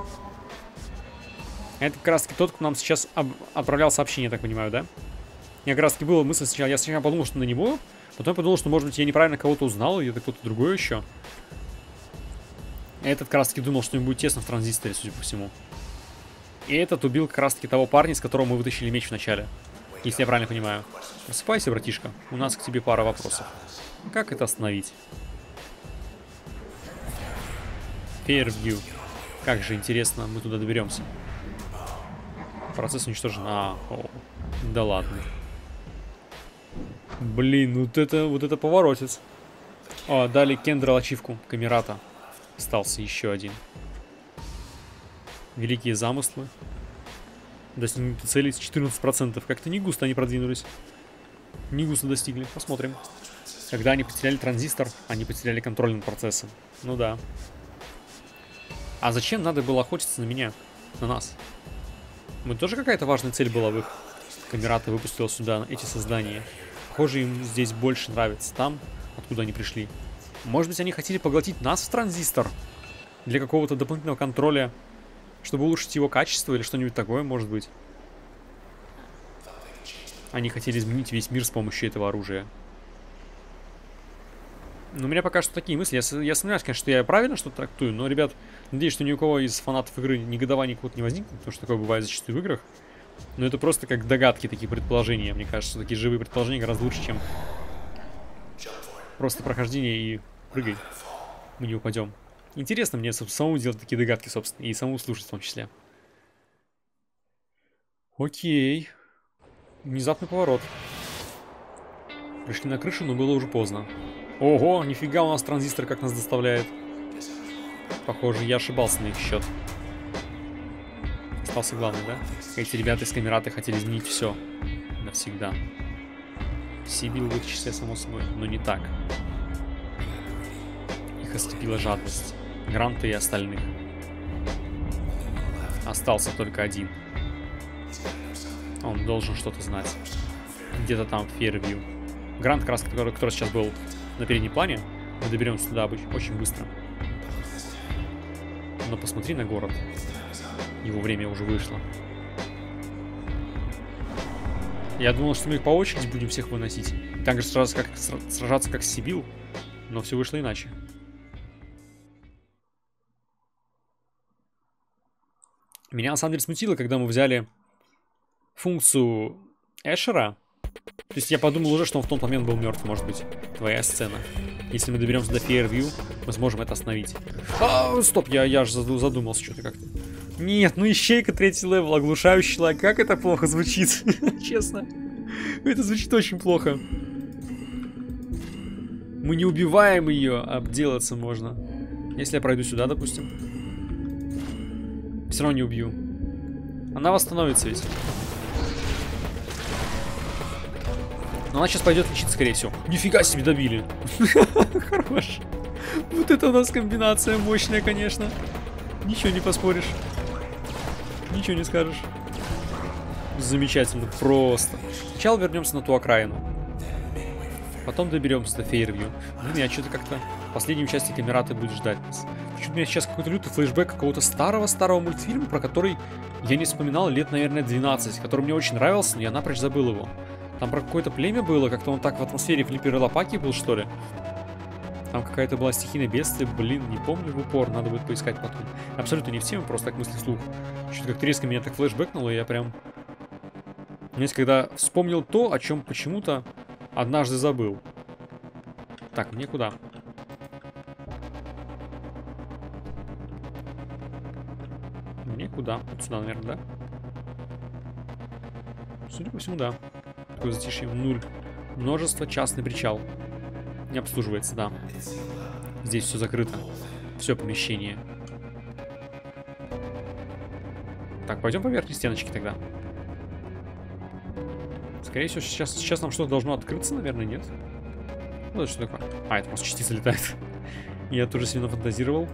Это как раз таки тот, кто нам сейчас отправлял сообщение, я так понимаю, да? У меня как раз таки была мысль сначала. Я сначала подумал, что на него. Потом я подумал, что, может быть, я неправильно кого-то узнал, или это кто-то другой еще. Этот как раз таки думал, что ему будет тесно в транзисторе, судя по всему. И этот убил как раз таки того парня, с которого мы вытащили меч в начале. Если я правильно понимаю. Просыпайся, братишка. У нас к тебе пара вопросов. Как это остановить? Fairview. Как же интересно, мы туда доберемся. Процесс уничтожен. А, о, да ладно. Блин, вот это, вот это поворотец. О, дали Кендрел ачивку. Камерата. Остался еще один. Великие замыслы. Достигнуты цели четырнадцать процентов. Как-то не густо они продвинулись. Не густо достигли. Посмотрим. Когда они потеряли транзистор, они потеряли контроль над процессом. Ну да. А зачем надо было охотиться на меня? на нас. Мы тоже какая-то важная цель была в их. Камерата выпустила сюда эти создания. Похоже, им здесь больше нравится там, откуда они пришли. Может быть, они хотели поглотить нас в транзистор? Для какого-то дополнительного контроля, чтобы улучшить его качество или что-нибудь такое, может быть. Они хотели изменить весь мир с помощью этого оружия. Но у меня пока что такие мысли. Я, я сомневаюсь, конечно, что я правильно что-то трактую, но, ребят, надеюсь, что ни у кого из фанатов игры негодований какого-то не возникнет, потому что такое бывает зачастую в играх. Но это просто как догадки, такие предположения. Мне кажется, такие живые предположения гораздо лучше, чем просто прохождение и прыгай. Мы не упадем. Интересно мне самому делать такие догадки, собственно, и самому слушать в том числе. Окей. Внезапный поворот. Пришли на крышу, но было уже поздно. Ого, нифига у нас транзистор как нас доставляет. Похоже, я ошибался на их счет. Остался главный, да? Эти ребята из камераты хотели изменить все. Навсегда. Сибил в их числе, само собой, но не так. Их ослепила жадность. Гранта и остальных. Остался только один. Он должен что-то знать. Где-то там в Фейервью. Грант, как раз, который, который сейчас был на переднем плане. Мы доберемся туда очень быстро. Но посмотри на город. Его время уже вышло. Я думал, что мы их по очереди будем всех выносить. Так же сражаться как, сражаться как с Сибил. Но все вышло иначе. Меня на самом деле смутило, когда мы взяли функцию Эшера. То есть я подумал уже, что он в тот момент был мертв, может быть. Твоя сцена. Если мы доберемся до Фейервью, мы сможем это остановить. А, стоп, я, я же задумался что-то как-то. Нет, ну ищейка третий левел, оглушающий лайк. Как это плохо звучит, честно. Это звучит очень плохо. Мы не убиваем ее, обделаться можно. Если я пройду сюда, допустим. Все равно не убью. Она восстановится ведь. Но она сейчас пойдет лечиться, скорее всего. Нифига себе добили. Хорош. Вот это у нас комбинация мощная, конечно. Ничего не поспоришь. Ничего не скажешь. Замечательно, просто. Сначала вернемся на ту окраину. Потом доберемся до Фейервью. Блин, я что-то как-то в последнем части камераты будет ждать нас. Почему у меня сейчас какой-то лютый флешбэк какого-то старого-старого мультфильма, про который я не вспоминал лет, наверное, двенадцать, который мне очень нравился, но я напрочь забыл его. Там про какое-то племя было, как-то он так в атмосфере Флиппера Лопаки был, что ли. Там какая-то была стихийная бедствие, блин, не помню в упор, надо будет поискать потом. Абсолютно не в тему, просто так мысли вслух. Что-то как-то резко меня так флешбэкнуло, и я прям... Знаете, когда вспомнил то, о чем почему-то однажды забыл. Так, мне куда? Мне куда? Вот сюда, наверное, да? Судя по всему, да. Такое затишье. Нуль. Множество, частный причал. Не обслуживается, да. Здесь все закрыто. Все помещение. Так, пойдем по верхней стеночке тогда. Скорее всего, сейчас, сейчас нам что-то должно открыться, наверное, нет? Ну, это что такое? А, это просто частица летает. Я тоже сильно фантазировал.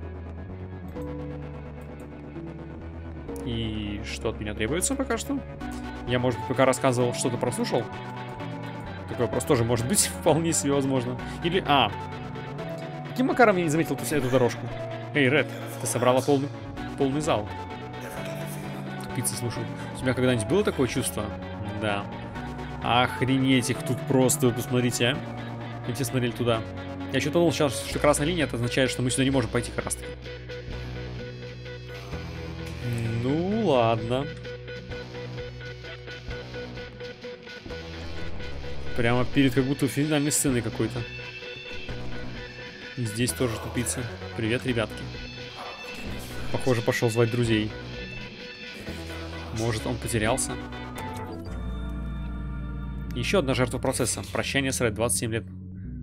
И что от меня требуется пока что? Я, может быть, пока рассказывал, что-то прослушал. Такой вопрос тоже может быть вполне себе возможно. Или... А! Каким макаром я не заметил эту дорожку? Эй, Ред, ты собрала полный, полный зал. Тупица, слушай. У тебя когда-нибудь было такое чувство? Да. Охренеть их тут просто, вы посмотрите, а. Мы все смотрели туда. Я еще думал сейчас, что красная линия, это означает, что мы сюда не можем пойти как раз таки. Ну, ладно. Прямо перед как будто финальной сценой какой-то. Здесь тоже тупица. Привет, ребятки. Похоже, пошел звать друзей. Может, он потерялся? Еще одна жертва процесса. Прощание с Ред, двадцать семь лет.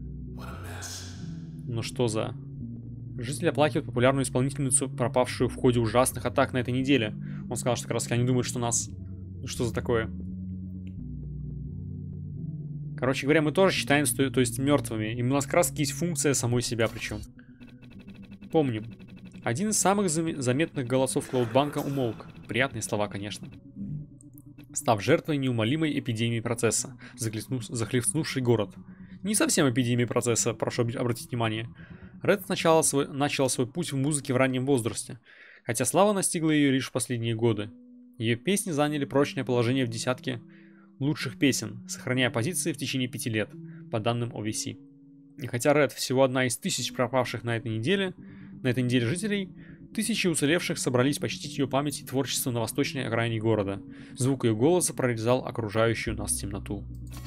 Ну что за... Жители оплакивают популярную исполнительницу, пропавшую в ходе ужасных атак на этой неделе. Он сказал, что как раз они думают, что нас... Ну что за такое? Короче говоря, мы тоже считаем, что, то есть, мертвыми. И у нас как раз есть функция самой себя причем. Помним. Один из самых заметных голосов Клоудбанка умолк. Приятные слова, конечно. Став жертвой неумолимой эпидемии процесса, захлестнувший город. Не совсем эпидемии процесса, прошу обратить внимание. Ред сначала свой, начала свой путь в музыке в раннем возрасте, хотя слава настигла ее лишь в последние годы. Ее песни заняли прочное положение в десятке лучших песен, сохраняя позиции в течение пяти лет, по данным о ви си. И хотя Ред всего одна из тысяч пропавших на этой неделе, на этой неделе жителей, тысячи уцелевших собрались почтить ее память и творчество на восточной окраине города. Звук ее голоса прорезал окружающую нас темноту.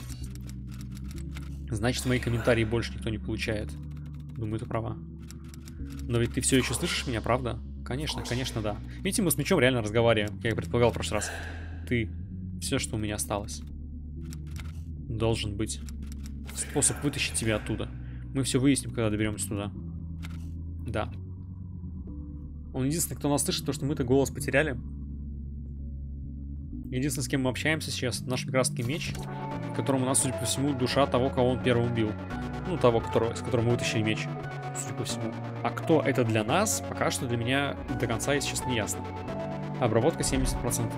Значит, мои комментарии больше никто не получает. Думаю, ты права. Но ведь ты все еще слышишь меня, правда? Конечно, конечно, да. Видите, мы с мечом реально разговариваем, как я предполагал в прошлый раз. Ты все, что у меня осталось. Должен быть способ вытащить тебя оттуда. Мы все выясним, когда доберемся туда. Да. Он единственный, кто нас слышит, потому что мы-то голос потеряли. Единственный, с кем мы общаемся сейчас, наш прекрасный меч, в котором у нас, судя по всему, душа того, кого он первым убил. Ну, того, которого, с которым мы вытащили меч, судя по всему. А кто это для нас, пока что для меня до конца, если честно, не ясно. Обработка семьдесят процентов.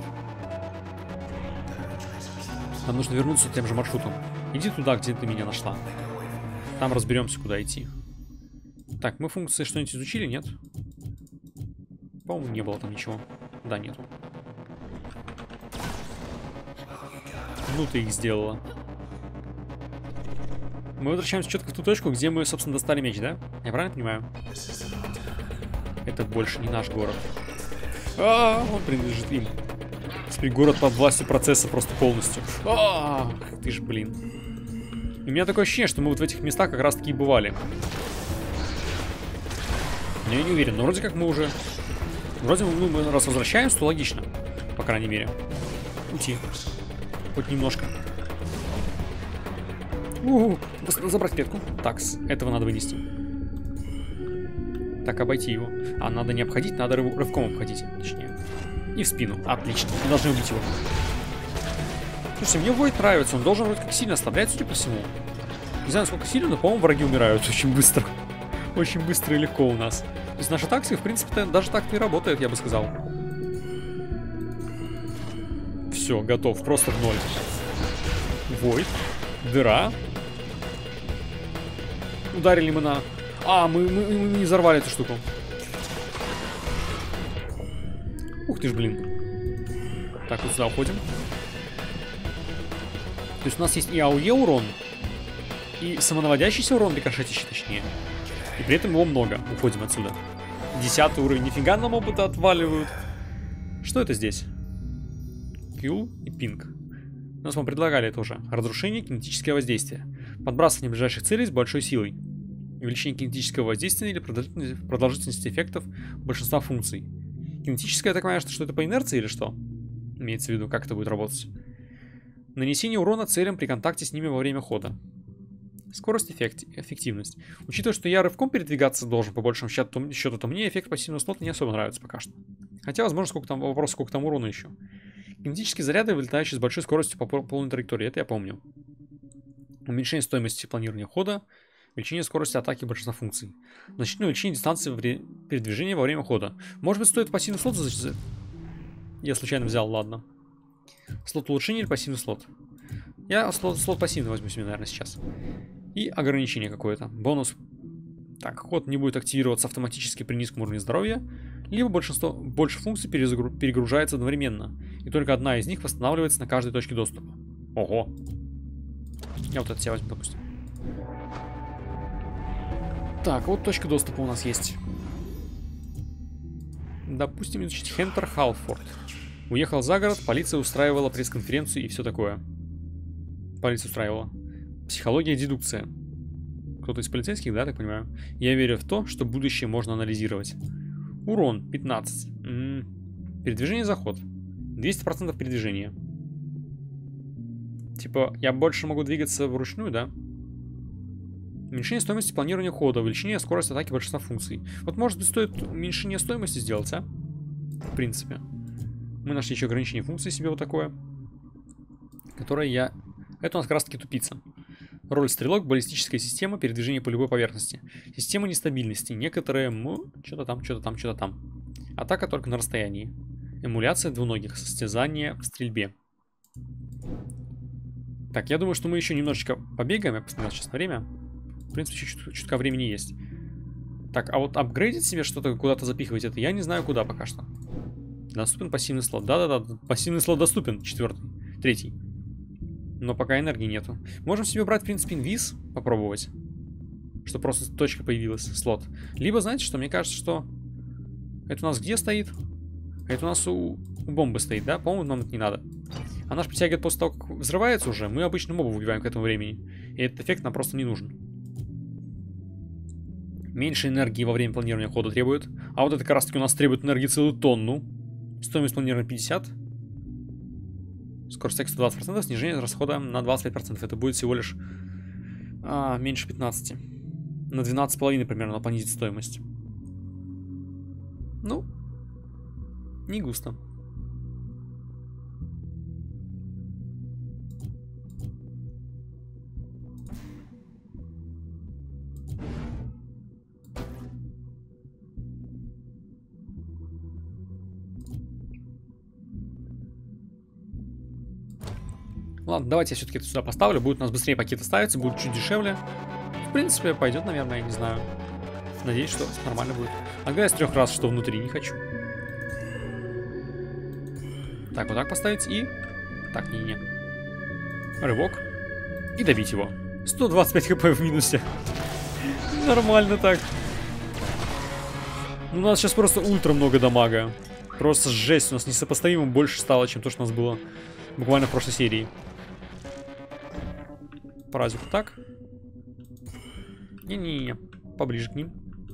Нам нужно вернуться тем же маршрутом. Иди туда, где ты меня нашла. Там разберемся, куда идти. Так, мы функции что-нибудь изучили, нет? По-моему, не было там ничего. Да, нету. Ну, ты их сделала. Мы возвращаемся четко в ту точку, где мы, собственно, достали меч, да? Я правильно понимаю? Это больше не наш город. А, он принадлежит им. Теперь город под властью процесса просто полностью. А, ты ж, блин. И у меня такое ощущение, что мы вот в этих местах как раз таки и бывали. Но я не уверен, но вроде как мы уже... Вроде ну, мы раз возвращаемся, то логично. По крайней мере. Уйти. Хоть немножко. У-у-у. Забрать клетку. Такс, этого надо вынести. Так, обойти его. А надо не обходить, надо рыв рывком обходить. Точнее. И в спину. Отлично. Мы должны убить его. Слушайте, мне Войд нравится. Он должен вроде как сильно ослаблять, судя по всему. Не знаю, сколько сильно, но, по-моему, враги умирают очень быстро. Очень быстро и легко у нас. То есть наши таксы, в принципе, даже так-то и работают, я бы сказал. Все, готов. Просто в ноль. Войд. Дыра. Ударили мы на... А, мы, мы, мы не взорвали эту штуку. Ух ты ж, блин. Так, вот сюда уходим. То есть у нас есть и АОЕ урон, и самонаводящийся урон, рикошетящий, точнее. И при этом его много. Уходим отсюда. Десятый уровень. Нифига нам опыта отваливают. Что это здесь? Кью и пинг. Нас вам предлагали тоже. Разрушение, кинетическое воздействие. Подбрасывание ближайших целей с большой силой. Увеличение кинетического воздействия или продолжительности эффектов большинства функций. Кинетическое, я так понимаю, что это по инерции или что? Имеется в виду, как это будет работать. Нанесение урона целям при контакте с ними во время хода. Скорость, эффект, эффективность. Учитывая, что я рывком передвигаться должен, по большему счету, то, счету, то мне эффект пассивного слота не особо нравится пока что. Хотя, возможно, сколько там, вопрос, сколько там урона еще. Кинетические заряды, вылетающие с большой скоростью по полной траектории, это я помню. Уменьшение стоимости планирования хода, увеличение скорости атаки большинства функций. Значительное увеличение дистанции передвижения во время хода. Может быть, стоит пассивный слот за... Я случайно взял, ладно. Слот улучшения или пассивный слот? Я слот, слот пассивный возьму себе, наверное, сейчас. И ограничение какое-то. Бонус. Так, ход не будет активироваться автоматически при низком уровне здоровья. Либо большинство, больше функций перегружается одновременно. И только одна из них восстанавливается на каждой точке доступа. Ого. Я вот это себе возьму, допустим. Так, вот точка доступа у нас есть. Допустим, изучить Хентер Халфорд. Уехал за город, полиция устраивала пресс-конференцию и все такое. Полиция устраивала. Психология, дедукция. Кто-то из полицейских, да, так понимаю? Я верю в то, что будущее можно анализировать. Урон пятнадцать. М-м. Передвижение, заход. двести процентов передвижения. Типа, я больше могу двигаться вручную, да? Уменьшение стоимости планирования хода, увеличение скорости атаки большинства функций. Вот, может быть, стоит уменьшение стоимости сделать, а? В принципе. Мы нашли еще ограничение функций себе вот такое. Которое я... Это у нас как раз таки тупица. Роль стрелок, баллистическая система, передвижение по любой поверхности. Система нестабильности. Некоторые... Что-то там, что-то там, что-то там. Атака только на расстоянии. Эмуляция двуногих. Состязание в стрельбе. Так, я думаю, что мы еще немножечко побегаем. Я посмотрел сейчас на время. В принципе, еще чуть чутка времени есть. Так, а вот апгрейдить себе что-то, куда-то запихивать это, я не знаю куда пока что. Доступен пассивный слот. Да-да-да, пассивный слот доступен. Четвертый. Третий. Но пока энергии нету. Можем себе брать, в принципе, инвиз. Попробовать. Что просто точка появилась, слот. Либо, знаете что, мне кажется, что... Это у нас где стоит? Это у нас у, у бомбы стоит, да? По-моему, нам это не надо. Она же притягивает после того, как взрывается уже. Мы обычно мобов убиваем к этому времени. И этот эффект нам просто не нужен. Меньше энергии во время планирования хода требует. А вот это как раз таки у нас требует энергии целую тонну. Стоимость планирования пятьдесят. Скорость текста двадцать процентов. Снижение расхода на двадцать пять процентов. Это будет всего лишь а, меньше пятнадцати. На двенадцать с половиной примерно понизит стоимость. Ну, не густо. Ладно, давайте я все-таки это сюда поставлю. Будет у нас быстрее пакеты ставиться, будет чуть дешевле. В принципе, пойдет, наверное, я не знаю. Надеюсь, что нормально будет. Ага, я с трех раз, что внутри, не хочу. Так, вот так поставить и... Так, не-не. Рывок. И добить его. сто двадцать пять хп в минусе. Нормально так. У нас сейчас просто ультра много дамага. Просто жесть. У нас несопоставимо больше стало, чем то, что у нас было буквально в прошлой серии. Паразику так. Не-не-не. Поближе к ним.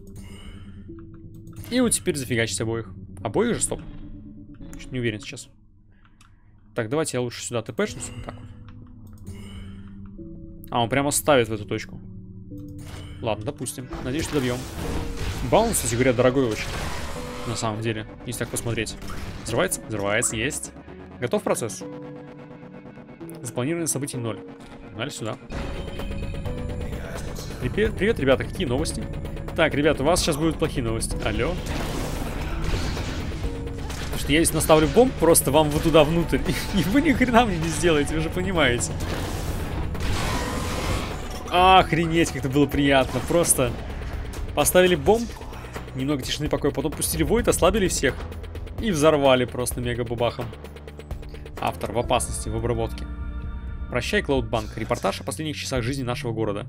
И вот теперь зафигачить обоих. Обоих же, стоп. Чуть не уверен сейчас. Так, давайте я лучше сюда тпшнусь. Так вот. А, он прямо ставит в эту точку. Ладно, допустим. Надеюсь, что добьем. Баунс, кстати говоря, дорогой очень. На самом деле, если так посмотреть. Взрывается? Взрывается, есть. Готов процесс? Запланировано событий ноль. Погнали сюда. Привет, привет, ребята, какие новости? Так, ребята, у вас сейчас будут плохие новости. Алло. Потому что я здесь наставлю бомб просто вам вот туда внутрь. И вы ни хрена мне не сделаете, вы же понимаете. Охренеть, как это было приятно. Просто поставили бомб. Немного тишины и покоя. Потом пустили войд, ослабили всех. И взорвали просто мега-бабахом. Автор в опасности, в обработке. Прощай, Клаудбанк. Репортаж о последних часах жизни нашего города.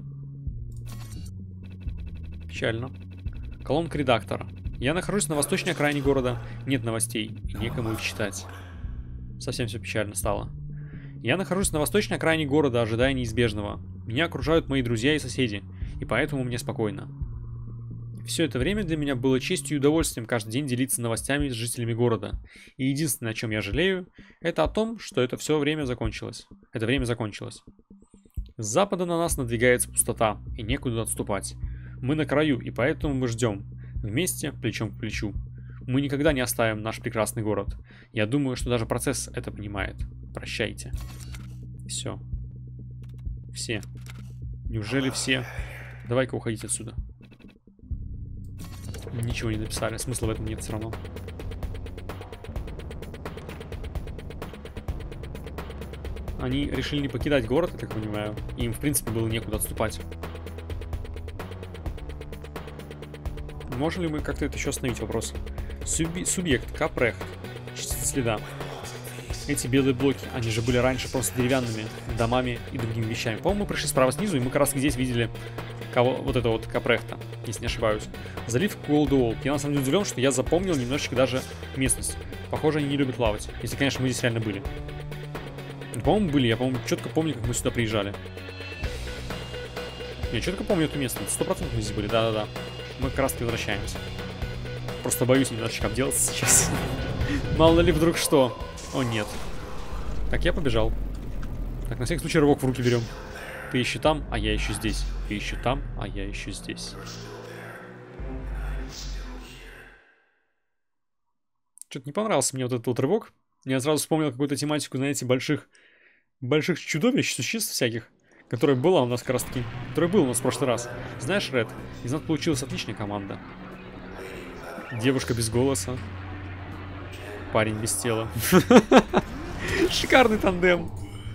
Печально. Колонка редактора. Я нахожусь на восточной окраине города. Нет новостей. И некому их читать. Совсем все печально стало. Я нахожусь на восточной окраине города, ожидая неизбежного. Меня окружают мои друзья и соседи. И поэтому мне спокойно. Все это время для меня было честью и удовольствием каждый день делиться новостями с жителями города. И единственное, о чем я жалею, это о том, что это все время закончилось. Это время закончилось. С запада на нас надвигается пустота, и некуда отступать. Мы на краю, и поэтому мы ждем. Вместе, плечом к плечу. Мы никогда не оставим наш прекрасный город. Я думаю, что даже процесс это понимает. Прощайте. Все. Все. Неужели все? Давай-ка уходить отсюда. Ничего не написали, смысла в этом нет все равно. Они решили не покидать город, я так понимаю. Им, в принципе, было некуда отступать. Можем ли мы как-то это еще остановить, вопрос? Суби субъект, Капрехт. Частица следа. Эти белые блоки, они же были раньше просто деревянными домами и другими вещами. По-моему, мы пришли справа снизу, и мы как раз здесь видели кого, вот это вот Капрехта, если не ошибаюсь. Залив Колдуолл. Я на самом деле удивлен, что я запомнил немножечко даже местность. Похоже, они не любят плавать. Если, конечно, мы здесь реально были. По-моему, были. Я, по-моему, четко помню, как мы сюда приезжали. Я четко помню эту местность. Сто процентов мы здесь были. Да-да-да. Мы как раз таки возвращаемся. Просто боюсь немножечко обделаться сейчас. Мало ли вдруг что. О, нет. Так, я побежал. Так, на всякий случай рывок в руки берем. Ты еще там, а я еще здесь. Ты еще там, а я еще здесь. Что-то не понравился мне вот этот вот рывок. Я сразу вспомнил какую-то тематику, знаете, больших, больших чудовищ, существ всяких, Которая была у нас как раз таки. Которая была у нас в прошлый раз. Знаешь, Ред, из нас получилась отличная команда. Девушка без голоса. Парень без тела. Шикарный тандем.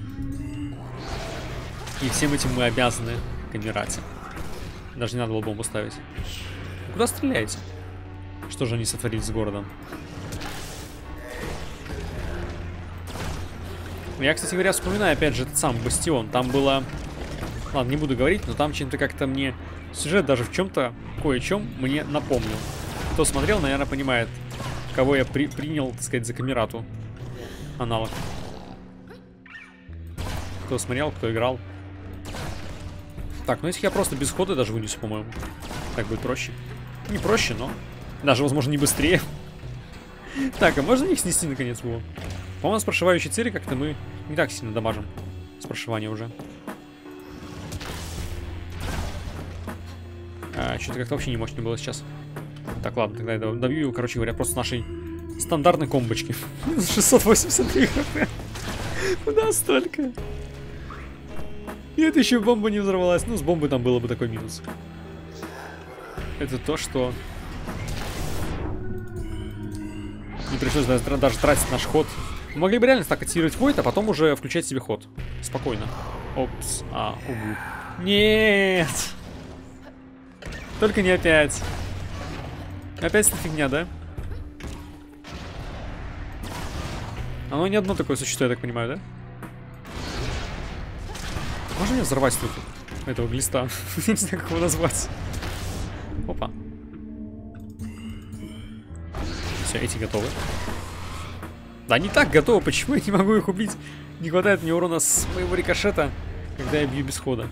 И всем этим мы обязаны Камерате. Даже не надо было бомбу ставить. Куда стреляете? Что же они сотворили с городом? Я, кстати говоря, вспоминаю опять же этот самый Бастион. Там было... Ладно, не буду говорить, но там чем-то как-то мне... Сюжет даже в чем-то, кое-чем мне напомнил. Кто смотрел, наверное, понимает, кого я при принял, так сказать, за Камерату. Аналог. Кто смотрел, кто играл. Так, ну если я просто без хода даже вынесу, по-моему. Так будет проще. Не проще, но даже, возможно, не быстрее. Так, а можно их снести наконец его? По-моему, с прошивающей цели как-то мы не так сильно дамажим. С прошивания уже. А, что-то как-то вообще не мощно было сейчас. Так, ладно, тогда я добью его, короче говоря, просто с нашей стандартной комбочки. шестьсот восемьдесят три хп. Куда столько? И это еще бомба не взорвалась. Ну, с бомбой там было бы такой минус. Это то, что... Не пришлось даже, даже тратить наш ход. Мы могли бы реально так активировать Войд, а потом уже включать себе ход. Спокойно. Опс. А, угу. Нет! Только не опять. Опять эта фигня, да? Оно не одно такое существо, я так понимаю, да? Можно мне взорвать тут этого глиста? Я не знаю, как его назвать. Опа. Все, эти готовы. Да не так готовы, почему я не могу их убить? Не хватает мне урона с моего рикошета, когда я бью без хода.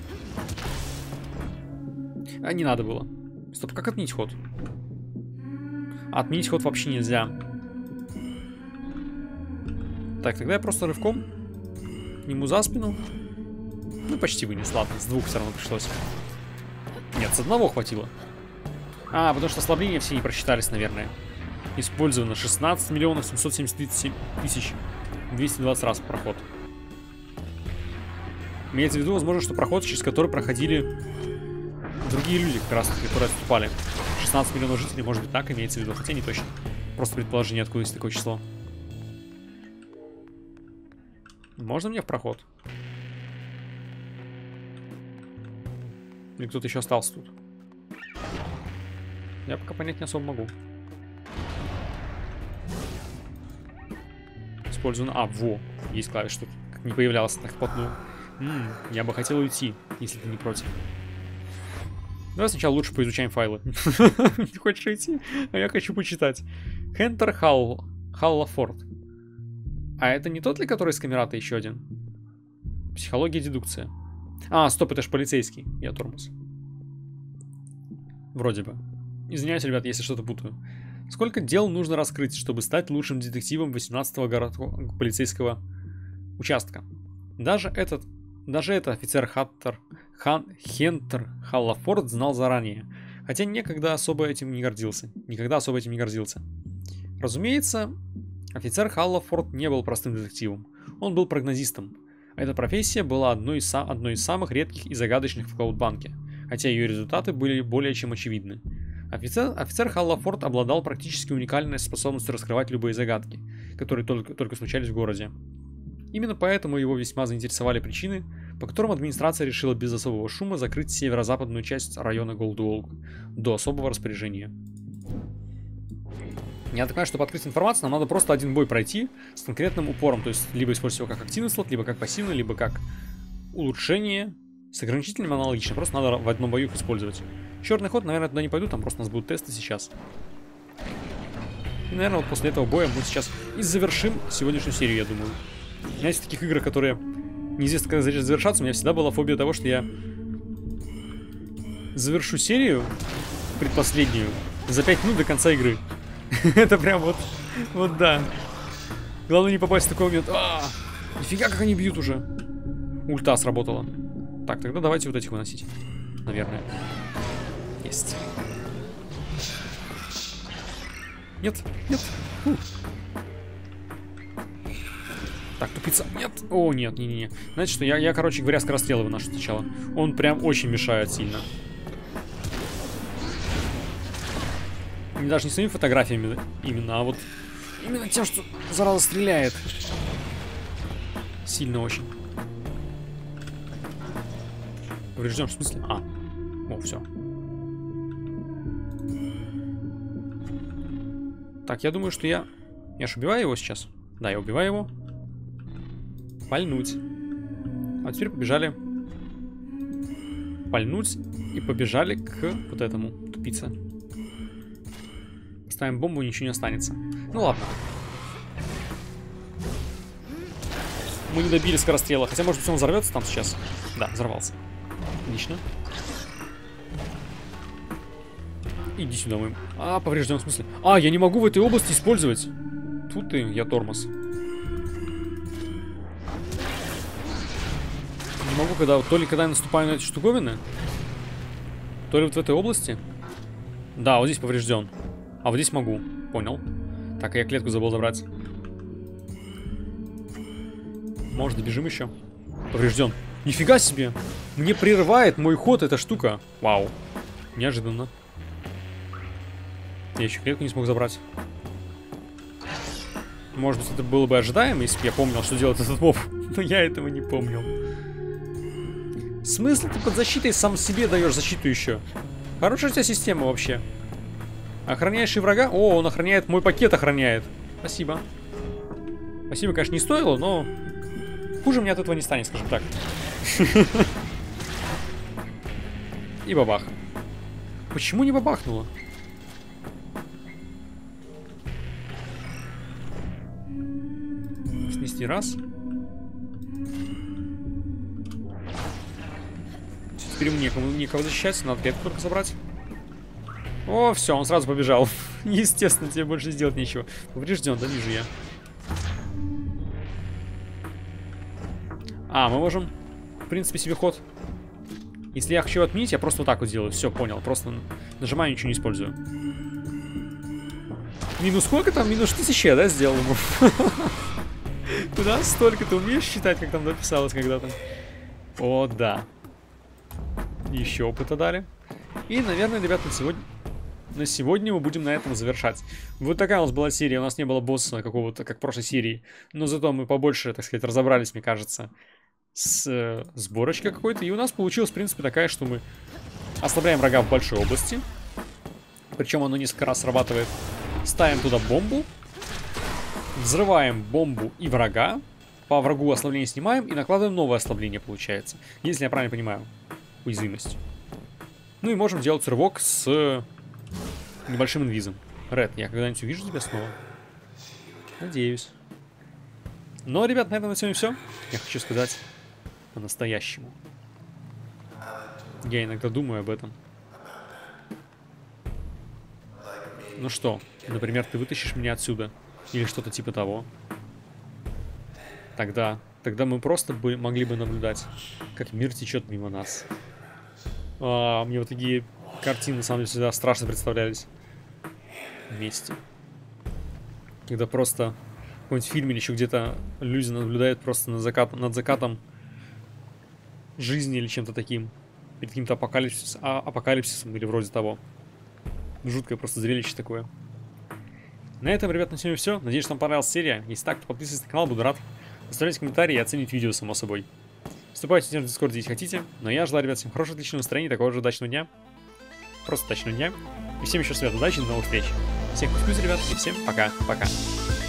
А не надо было. Стоп, как отменить ход? Отменить ход вообще нельзя. Так, тогда я просто рывком к нему за спину. Ну, почти вынес, ладно, с двух все равно пришлось. Нет, с одного хватило. А, потому что ослабления все не просчитались, наверное. Использовано шестнадцать миллионов семьсот семьдесят семь тысяч двести двадцать раз проход. Имеется в виду, возможно, что проход, через который проходили другие люди, как раз, которые отступали. шестнадцать миллионов жителей, может быть, так имеется в виду, хотя не точно. Просто предположение, откуда есть такое число. Можно мне в проход? Или кто-то еще остался тут? Я пока понять не особо могу. Использовано... А, во. Есть клавиш тут. Как не появлялся так вплотную. М-м, я бы хотел уйти, если ты не против. Давай сначала лучше поизучаем файлы. Не хочешь идти? А я хочу почитать. Хентер Халл... Халлафорд. А это не тот ли, который из Камерата еще один? Психология, дедукция. А, стоп, это ж полицейский. Я тормоз. Вроде бы. Извиняюсь, ребят, если что-то путаю. Сколько дел нужно раскрыть, чтобы стать лучшим детективом восемнадцатого городского полицейского участка? Даже этот, даже это офицер Хаттер, Хан Хентер Халлафорд знал заранее. Хотя никогда особо этим не гордился. Никогда особо этим не гордился. Разумеется, офицер Халлафорд не был простым детективом. Он был прогнозистом. Эта профессия была одной из, одной из самых редких и загадочных в Клаудбанке, хотя ее результаты были более чем очевидны. Офицер, офицер Халлафорд обладал практически уникальной способностью раскрывать любые загадки, которые только, только случались в городе. Именно поэтому его весьма заинтересовали причины, по которым администрация решила без особого шума закрыть северо-западную часть района Голдуолк до особого распоряжения. Я так понимаю, чтобы открыть информацию, нам надо просто один бой пройти с конкретным упором. То есть, либо использовать его как активный слот, либо как пассивный, либо как улучшение. С ограничителем аналогично, просто надо в одном бою их использовать. Черный ход, наверное, туда не пойду, там просто у нас будут тесты сейчас. И, наверное, вот после этого боя мы сейчас и завершим сегодняшнюю серию, я думаю. У меня есть таких игр, которые неизвестно, когда завершатся. У меня всегда была фобия того, что я завершу серию, предпоследнюю, за пять минут до конца игры. Это прям вот, вот да. Главное не попасть в такой момент. А, нифига, как они бьют уже. Ульта сработала. Так, тогда давайте вот этих выносить. Наверное. Есть. Нет, нет. Фу. Так, тупица. Нет. О, нет, не-не-не. Знаете что, я, я, короче говоря, скорострелы выношу сначала. Он прям очень мешает сильно. Не даже не своими фотографиями именно, а вот именно тем, что зараза стреляет. Сильно очень. Поврежден, в смысле? А. О, все. Так, я думаю, что я... Я же убиваю его сейчас. Да, я убиваю его. Пальнуть. А теперь побежали. Пальнуть. И побежали к вот этому. Тупице. Ставим бомбу, ничего не останется. Ну ладно. Мы не добили скорострела. Хотя, может быть, он взорвется там сейчас. Да, взорвался. Отлично. Иди сюда, мы. А, поврежден в смысле. А, я не могу в этой области использовать. Тут ты, я тормоз. Не могу, когда то ли когда я наступаю на эти штуковины, то ли вот в этой области. Да, вот здесь поврежден. А вот здесь могу. Понял. Так, я клетку забыл забрать. Может, добежим еще? Поврежден. Нифига себе! Мне прерывает мой ход эта штука. Вау. Неожиданно. Я еще клетку не смог забрать. Может быть, это было бы ожидаемо, если бы я помнил, что делает этот моб. Но я этого не помнил. В смысле ты под защитой сам себе даешь защиту еще? Хорошая у тебя система вообще. Охраняешь и врага? О, он охраняет, мой пакет охраняет. Спасибо. Спасибо, конечно, не стоило, но хуже мне от этого не станет, скажем так. И бабах. Почему не бабахнуло? Снести раз. Теперь ему некому, никого защищать, надо клетку только забрать. О, все, он сразу побежал. Естественно, тебе больше сделать нечего. Поврежден, да, вижу я. А, мы можем, в принципе, себе ход. Если я хочу отменить, я просто вот так вот делаю. Все, понял. Просто нажимаю, ничего не использую. Минус сколько там? Минус тысяча я, да, сделал ему? Куда столько? Ты умеешь считать, как там написалось когда-то? О, да. Еще опыта дали. И, наверное, ребят, на сегодня... На сегодня мы будем на этом завершать. Вот такая у нас была серия. У нас не было босса какого-то, как в прошлой серии. Но зато мы побольше, так сказать, разобрались, мне кажется, с э, сборочкой какой-то. И у нас получилась, в принципе, такая, что мы ослабляем врага в большой области. Причем оно несколько раз срабатывает. Ставим туда бомбу. Взрываем бомбу и врага. По врагу ослабление снимаем и накладываем новое ослабление, получается. Если я правильно понимаю. Уязвимость. Ну и можем делать рывок с небольшим инвизом. Ред, я когда-нибудь увижу тебя снова? Надеюсь. Но, ребят, на этом на сегодня все. Я хочу сказать по-настоящему. Я иногда думаю об этом. Ну что, например, ты вытащишь меня отсюда. Или что-то типа того. Тогда, тогда мы просто бы могли бы наблюдать, как мир течет мимо нас. А, мне вот такие картины, на самом деле, всегда страшно представлялись. Вместе. Когда просто в каком-нибудь фильме или еще где-то люди наблюдают просто над закатом, над закатом жизни или чем-то таким. Перед каким-то апокалипсис, а, апокалипсисом или вроде того. Жуткое просто зрелище такое. На этом, ребят, на сегодня все. Надеюсь, что вам понравилась серия. Если так, то подписывайтесь на канал, буду рад. Оставляйте комментарии и оцените видео, само собой. Вступайте в Discord, если хотите. Но я желаю, ребят, всем хорошего, отличного настроения, такого же удачного дня. Просто удачного дня. И всем еще света удачи, до новых встреч. Всех пусть, ребят, и всем пока-пока.